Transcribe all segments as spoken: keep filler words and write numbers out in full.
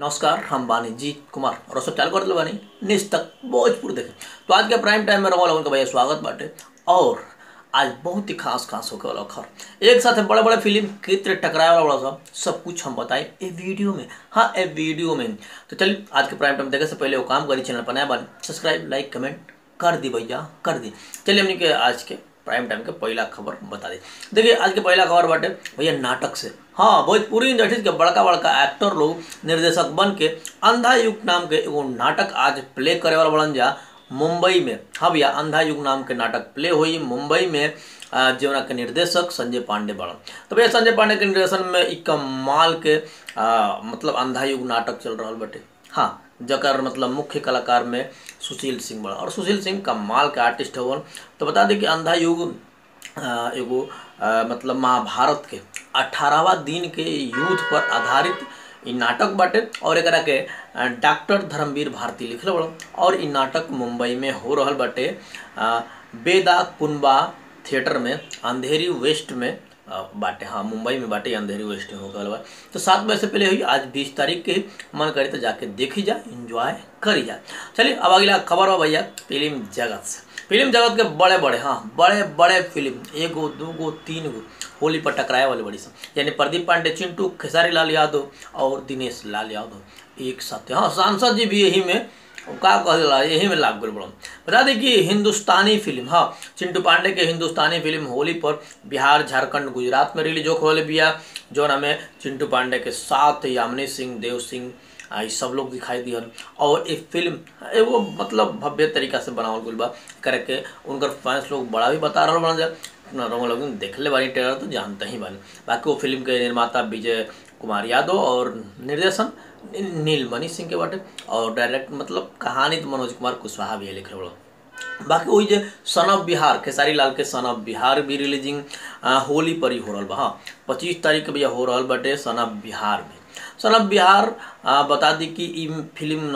नमस्कार, हम बानी जीत कुमार और सब चालू कर दिल बानी निज तक भोजपुर देखे। तो आज के प्राइम टाइम में रहो लोगन का भैया स्वागत बाटे। और आज बहुत ही खास खास होके वाला खबर एक साथ बड़े बड़े फिल्म कितने टकराए वाला बड़ा सब सब कुछ हम बताए ए वीडियो में। हाँ, ए वीडियो में। तो चलिए आज के प्राइम टाइम देखे से पहले वो काम करी, चैनल पर नया बानी सब्सक्राइब लाइक कमेंट कर दी भैया, कर दी। चलिए हमने के आज के प्राइम टाइम के पहला खबर बता दी। देखिए आज के पहला खबर बाटे भैया नाटक से। हाँ, भोजपुरी इंडस्ट्री के बड़का बड़का एक्टर लोग निर्देशक बन के अंधा युग नाम के एगो नाटक आज प्ले करे वाला बड़न जा मुंबई में। हाँ भैया, अंधा युग नाम के नाटक प्ले हुई मुंबई में, जो के निर्देशक संजय पांडे बड़न। तो भैया संजय पांडे के निर्देशन में एक कमाल के आ, मतलब अंधा युग नाटक चल रहा बटे। हाँ, जकर मतलब मुख्य कलाकार में सुशील सिंह बड़ा, और सुशील सिंह कमाल के आर्टिस्ट हो। तो बता दें कि अंधा युग एगो मतलब महाभारत के अठारहवा दिन के युद्ध पर आधारित इ नाटक बाटे। और एकरा के डॉक्टर धर्मवीर भारती लिखल बड़ा। और इ नाटक मुंबई में हो रहल बाटे बेदा कुनबा थिएटर में, अंधेरी वेस्ट में बाटे। हाँ, मुंबई में बाटे, अंधेरी वेस्ट हो गल बा। तो सात बजे से पहले हुई, आज बीस तारीख के मन करे तो जाके देखी जा, एंजॉय करी जा। चलिए अब अगला खबर हो भैया फिल्म जगत से। फिल्म जगत के बड़े बड़े हाँ बड़े बड़े फिल्म एगो दूगो तीन गो होली पर टकराए वाले बड़ी सब, यानी प्रदीप पांडे, चिंटू, खेसारी लाल यादव और दिनेश लाल यादव एक साथ। हाँ, सांसद जी भी यही में का कहला यही में लाग गल बड़ा। बता दें कि हिंदुस्तानी फिल्म, हाँ चिंटू पांडे के हिंदुस्तानी फिल्म होली पर बिहार, झारखंड, गुजरात में रिलीज होने वाले बिया, जो हमें चिंटू पांडे के साथ यामिनी सिंह, देव सिंह ये सब लोग दिखाई दिहन। और एक फिल्म एगो मतलब भव्य तरीका से बनावल गई बा करके उनकर फैंस लोग बड़ा भी बता रहा बन जाए। लोग देख ले बानी ट्रेलर तो जानते ही बानी। बाकी वो फिल्म के निर्माता विजय कुमार यादव और निर्देशन नीलमणि सिंह के बाटे, और डायरेक्ट मतलब कहानी तो मनोज कुमार कुशवाहा भी लिख रहे। बाकी वही जो सन ऑफ बिहार, खेसारी लाल के सन ऑफ बिहार भी रिलीजिंग होली पर ही हो रहा बा। हाँ, पच्चीस तारीख के भैया हो रहा बाटे सन ऑफ बिहार में। सन ऑफ बिहार आ, बता दी कि इ फिल्म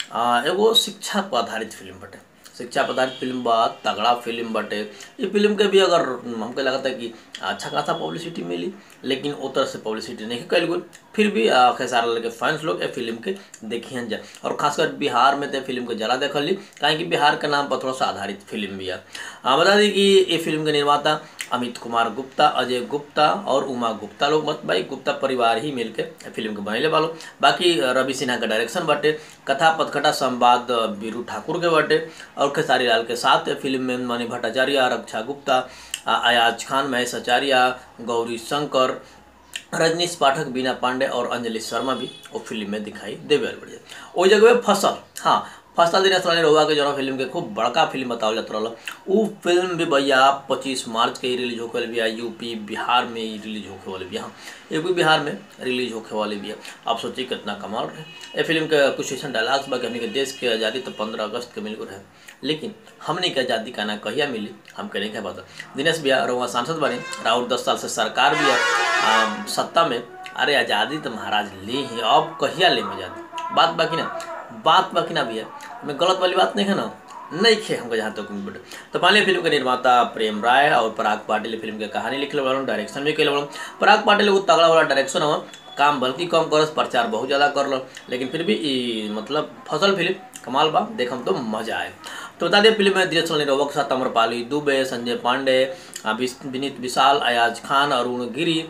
न एगो शिक्षा पर आधारित फिल्म बटे। शिक्षा पर आधारित फिल्म बा, तगड़ा फिल्म बटे। ये फिल्म के भी अगर हमको लगता है कि अच्छा खासा पब्लिसिटी मिली, लेकिन वो तरह से पब्लिसिटी नहीं कल गई। फिर भी खेसारी लाल के फैंस लोग ए फिल्म के देखिए जाए, और खासकर बिहार में तो फिल्म के जला देखल ली, कहीं बिहार के नाम पर थोड़ा सा आधारित फिल्म भी है। बता दी कि ये फिल्म के निर्माता अमित कुमार गुप्ता, अजय गुप्ता और उमा गुप्ता लोग मत भाई गुप्ता परिवार ही मिलके फिल्म के बनैले वालों। बाकी रवि सिन्हा का डायरेक्शन बाटे, कथा पथकथा संवाद बीरू ठाकुर के बाटे, और खेसारी लाल के साथ फिल्म में मणि भट्टाचार्य, रक्षा गुप्ता, अयाज खान, महेश आचार्य, गौरी शंकर, रजनीश पाठक, बीना पांडे और अंजलि शर्मा भी वो फिल्म में दिखाई देवे बढ़िया। वो जगह फसल, हाँ फसल दिनेश लाल रहुआ के जो फिल्म के खूब बड़का फिल्म बतावल जाता रहा। वो फिल्म भी भैया पच्चीस मार्च के ही रिलीज होके वाली बिया, यूपी बिहार में ही रिलीज होके वाली बिया। हाँ, यूपी बिहार में रिलीज होके वाली बिया। आप सोचिए कितना कमाल रहे। ये फिल्म के कुछ ऐसा डायलॉग्स बा कि हमने के देश के आज़ादी तो पंद्रह अगस्त के मिल रहे, लेकिन हमने के आज़ादी का ना कहिया मिली हमके नहीं कह पाता। दिनेश भैया रहुआ सांसद बने, राहुल दस साल से सरकार भी है सत्ता में। अरे आज़ादी तो महाराज ले ही, अब कहिया ले आज़ादी, बात बाकी ना बात बाकी ना भैया, मैं गलत वाली बात नहीं है ना, नहीं खे हमको जहाँ तक बेटे। तो पहले फिल्म के निर्माता प्रेम राय और पराग पाटिल फिल्म के कहानी लिखल वाला, डायरेक्शन भी कैल वाला। पराग पाटिल एगो तगड़ा वाला डायरेक्शन हो, काम बल्कि कम करस, प्रचार बहुत ज़्यादा कर लो, लेकिन फिर भी मतलब फसल फिल्म कमाल बा, देखम तो मजा आए। तो बता दें फिल्म में दिनेश लाल यादव के साथ अमरपाली दुबे, संजय पांडे, विनीत विशाल, अयाज खान, अरुण गिरी,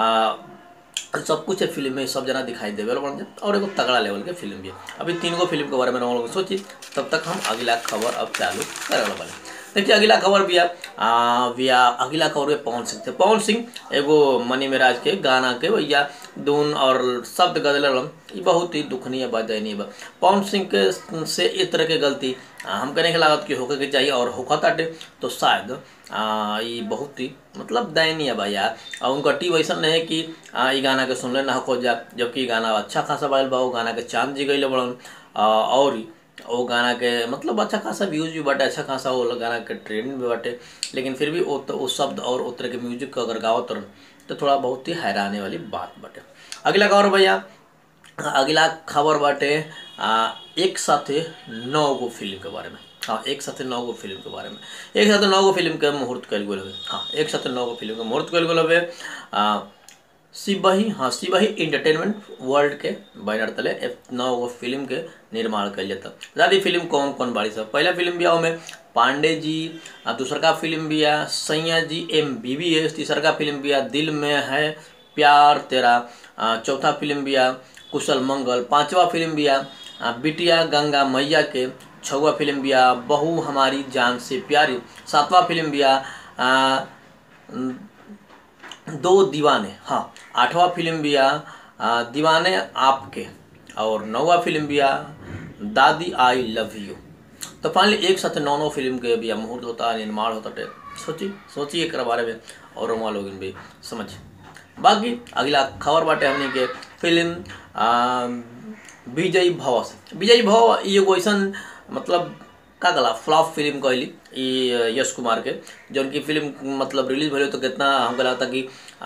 सब कुछ है फिल्म में, सब जना दिखाई देवे बन जाए। और एक तगड़ा लेवल के फिल्म भी है। अभी तीन गो फिल्म के बारे में लोग सोची, तब तक हम अगला खबर अब चालू करे वाले। देखिए अगला खबर भी भैया अगला खबर है पवन सिंह से। पवन सिंह एगो मनी मेराज के गाना के भैया धुन और शब्द गदल, ये बहुत ही दुखनीय बात दयनीय बा। पवन सिंह के से इस तरह के गलती हम कहने के लागत की होके के चाहिए, और होका ताटे तो शायद ये बहुत ही मतलब दयनीय बा यार। और उनका टी वैसा नहीं है कि ये गाना के सुनले ना हो जा, जबकि गाना अच्छा खासा बाइल बा। वो गाना के चांद जी गई बड़न, और वो गाना के मतलब अच्छा खासा व्यूज भी बाटे, अच्छा खासा वो गाना के ट्रेंड भी बाटे, लेकिन फिर भी वो तो वो शब्द और उस तरह के म्यूजिक को अगर गाओ तो थोड़ा बहुत ही हैरानी वाली बात बाटे। अगला खबर भैया अगला खबर बाटे एक साथ नौ गो फिल्म के बारे में। हाँ, एक साथ नौ गो फिल्म के बारे में, एक साथ नौ गो फिल्म के मुहूर्त कल गए। हाँ, एक साथ नौ गो फिल्म के मुहूर्त कल गए। सिबही, हाँ सिबही इंटरटेनमेंट वर्ल्ड के बैनर तले एक नौ गो फिल्म के निर्माण कल जाता। बता दी फिल्म कौन कौन बाड़ी सब। पहला फिल्म बिया में पांडे जी, दूसरा का फिल्म बिया सैया G M B B S, तीसरा का फिल्म बिया दिल में है प्यार तेरा, चौथा फिल्म बिया कुशल मंगल, पांचवा फिल्म बिया बिटिया गंगा मैया के, छवा फिल्म बिया बहू हमारी जान से प्यारी, सातवां फिल्म बिया दो दीवाने, हाँ आठवां फिल्म बिया दीवाने आपके, और नौवा फिल्म बिया दादी आई लव यू। तो फाइनली एक साथ नौ नौ फिल्म के बिया मुहूर्त होता निर्माण होता टे। सोची सोची एक बारे में और वहाँ लोग भी समझ। बाकी अगला खबर बाटे हमने के फिल्म विजयी भव से। विजयी भव ये ऐसा मतलब का गला फ्लॉप फिल्म कहली ये यश कुमार के, जो उनकी फिल्म मतलब रिलीज भले तो कितना हमको लगता कि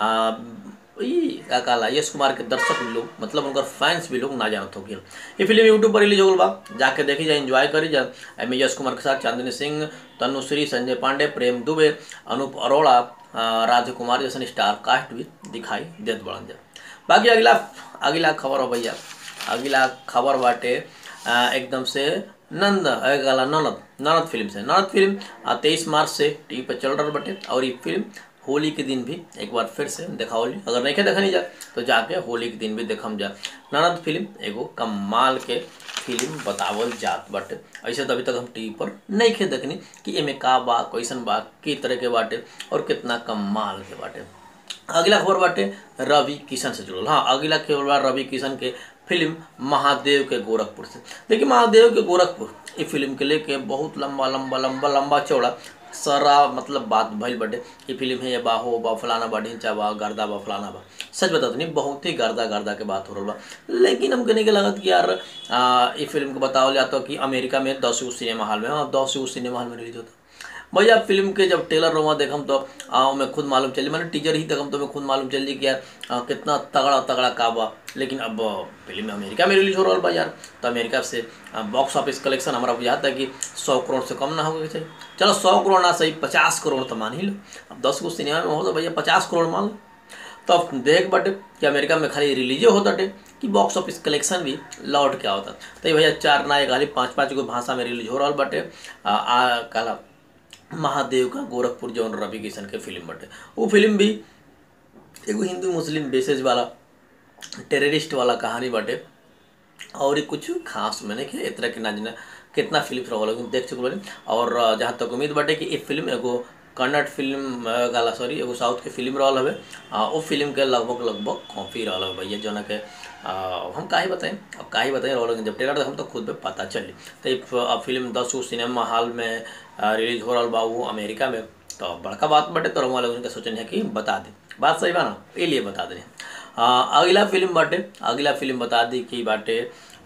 का कहला यश कुमार के दर्शक भी लोग मतलब उनका फैंस भी लोग ना जानत हो। ये फिल्म यूट्यूब पर रिलीज हो बा, जाके देखी जाए, एंजॉय करी जाए। एम यश कुमार के साथ चांदनी सिंह, तनुश्री, संजय पांडे, प्रेम दुबे, अनूप अरोड़ा, राजकुमार जैसे स्टार कास्ट भी दिखाई देत बड़न जा। बाकी अगला अगला खबर हो भैया, अगला खबर बाटे एकदम से नंद गला ननद ननद फिल्म से। ननद फिल्म तेईस मार्च से टीवी पर चल रहा बटे, और ये फिल्म होली के दिन भी एक बार फिर से देखा होली, अगर नहीं देखनी जा तो जाके होली के दिन भी देखम जा। ननद फिल्म एगो कमाल के फिल्म बतावल जात बाटे। ऐसे तो अभी तक हम टीवी पर नहीं खे देखनी कि एमे का बा कैसन बा की तरह के बाटे और कितना कमाल के बाटे। अगला खबर बाटे रवि किशन से जुड़ल। हाँ अगला खबर बा रवि किशन के फिल्म महादेव के गोरखपुर से। देखिए महादेव के गोरखपुर ये फिल्म के लेके बहुत लंबा लंबा लंबा लंबा चौड़ा सारा मतलब बात भइल बटे। ये फिल्म है ये बा हो बा फलाना बा ढिंचा बा गर्दा बा फलाना बा, सच बता नहीं बहुत ही गर्दा गर्दा के बात हो रहा बा। लेकिन हम कहने के लागत कि यार ये फिल्म को बताओ जाता कि अमेरिका में दस गो सिनेमा हॉल में, हाँ दस गो सिनेमा हॉल में रिलीज होता। भैया फिल्म के जब ट्रेलर रोमा देखम तो आ, मैं खुद मालूम चली, मैंने टीजर ही देखम तो मैं खुद मालूम चली कि यार आ, कितना तगड़ा तगड़ा का बा। लेकिन अब फिल्म अमेरिका में रिलीज हो रहा बा यार, तो अमेरिका से बॉक्स ऑफिस कलेक्शन हमारा बुझाता है कि सौ करोड़ से कम ना होगा चाहिए। चलो सौ करोड़ ना सही पचास करोड़ तो मान ही लो, अब दस को सिनेमा में हो तो भैया पचास करोड़ मान लो। तो अब देख बटे कि अमेरिका में खाली रिलीजो होता टे कि बॉक्स ऑफिस कलेक्शन भी लौट क्या होता। तो भैया चार ना खाली पाँच पाँच गो भाषा में रिलीज हो रहा बटे। काला महादेव का गोरखपुर जो रवि किशन के फिल्म बटे, वो फिल्म भी एगो हिंदू मुस्लिम बेसेज वाला टेररिस्ट वाला कहानी बटे। और कुछ खास मैंने कि इतना कि ना जना कितना फिल्म रहा लेकिन देख चुके बने। और जहाँ तक उम्मीद बटे कि ये फिल्म एगो कन्नड़ फिल्म गाला सॉरी एगो साउथ के फिल्म रहा हवे, वो फिल्म के लगभग लगभग कॉपी रहा है भैया। जो के हम का ही बताएं अब का ही बताएं रहा लेकिन जब ट्रेलर हम तो खुद पे पता चली। तो फिल्म दस गो सिनेमा हॉल में रिलीज हो रहा बा वो अमेरिका में, तो बड़का बात बटे। तो हम लोग सोचन है कि बता दें बात सही बा ना, ये लिए बता दें। अगला फिल्म बाटे अगला फिल्म बता दी कि बाटे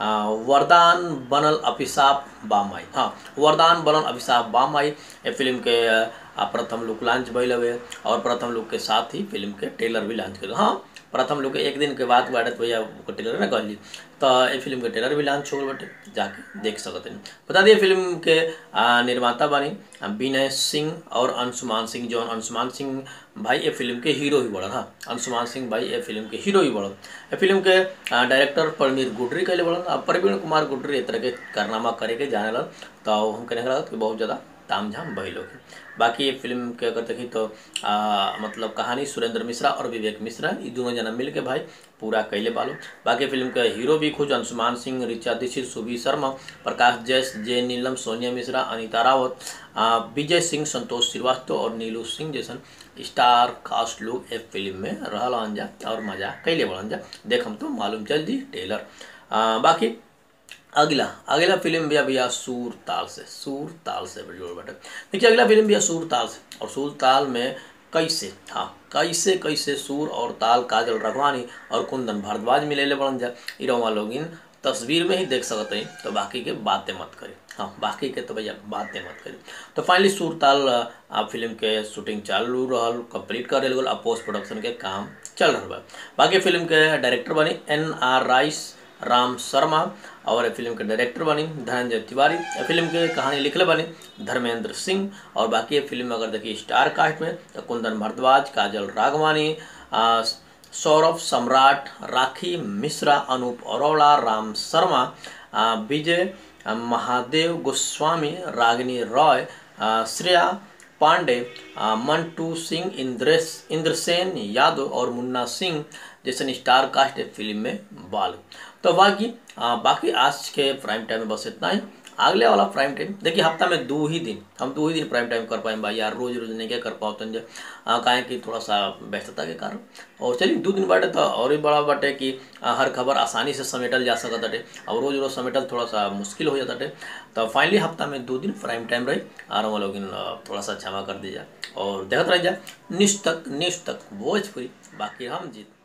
वरदान बनल अभिशाप बामाई। हाँ वरदान बनल अभिशाप बामाई ये फिल्म के प्रथम लुक लॉन्च भइल हवे, और प्रथम लुक के साथ ही फिल्म के ट्रेलर भी लॉन्च कर। हाँ प्रथम लुक एक दिन के बाद बाटे तो भैया ट्रेलर ना कहली, तो ये फिल्म के ट्रेलर भी लॉन्च हो बटे, जाके देख सकते हैं। बता दिए फिल्म के निर्माता बनी विनय सिंह और अंशुमान सिंह। जो अंशुमान सिंह भाई ये फिल्म के हीरो ही बढ़ल। हाँ अंशुमान सिंह भाई ये फिल्म के हीरो ही बढ़ल। ये फिल्म के डायरेक्टर परमीर गुडरी कहले बढ़ल। अब प्रवीण कुमार गुडरी इस तरह के कारनामा करे के जाने लग, तो हम कहने लगा कि बहुत ज़्यादा तामझाम भइल हो। बाकी ये फिल्म के अगर देखी तो आ, मतलब कहानी सुरेंद्र मिश्रा और विवेक मिश्रा ये दोनों जना मिल के भाई पूरा कैले बालो। बाकी फिल्म के हीरो भी खुद अंशुमान सिंह, ऋचा दीक्षित, सुबी शर्मा, प्रकाश जैस, जय नीलम, सोनिया मिश्रा, अनीता रावत, विजय सिंह, संतोष श्रीवास्तव और नीलू सिंह जैसन स्टार कास्ट लोग एक फिल्म में रहल जा और मजा कैले बढ़न जा। देख हम तो मालूम चल जी ट्रेलर। बाकी अगला अगला फिल्म भी भैया सूर ताल से सूर ताल से जोड़ बटे। देखिए अगला फिल्म भैया सूर ताल से, और सूर ताल में कैसे हाँ कैसे कैसे सुर और ताल काजल राघवानी और कुंदन भारद्वाज मिले बन जा इरोमा लोगिन तस्वीर में ही देख सकते हैं। तो बाकी के बातें मत करें, हाँ बाकी के तो भैया बातें मत करें। तो फाइनली सुर ताल आप फिल्म के शूटिंग चालू रहा कंप्लीट कर रहे अब पोस्ट प्रोडक्शन के काम चल रहा है। बाकी फिल्म के डायरेक्टर बनी एन आर राइस राम शर्मा, और फिल्म के डायरेक्टर बनी धनंजय तिवारी। फिल्म के कहानी लिखले बनी धर्मेंद्र सिंह। और बाकी फिल्म अगर देखिए स्टार कास्ट में तो कुंदन भारद्वाज, काजल राघवानी, सौरभ सम्राट, राखी मिश्रा, अनूप अरोड़ा, राम शर्मा, आ, विजय आ, महादेव गोस्वामी, रागिनी रॉय, आ, श्रेया पांडे, आ, मंटू सिंह, इंद्रेश इंद्रसेन यादव और मुन्ना सिंह जैसे स्टार कास्ट है फिल्म में बाल। तो बाकी आ, बाकी आज के प्राइम टाइम में बस इतना ही। अगले वाला प्राइम टाइम देखिए हफ्ता में दो ही दिन हम दो ही दिन प्राइम टाइम कर पाए भाई यार, रोज रोज नहीं क्या कर पाओ तंज काहे कि थोड़ा सा व्यस्तता के कारण। और चलिए दो दिन बाटे तो और भी बड़ा बाटे कि आ, हर खबर आसानी से समेटल जा सकता है और रोज रोज समेटल थोड़ा सा मुश्किल हो जाता है। तो फाइनली हफ्ता में दो दिन प्राइम टाइम रही और हम लोग थोड़ा सा क्षमा कर दीजिए और देखते रह जाए न्यूज़ तक न्यूज़ तक भोजपुरी, बाकी हम जीत।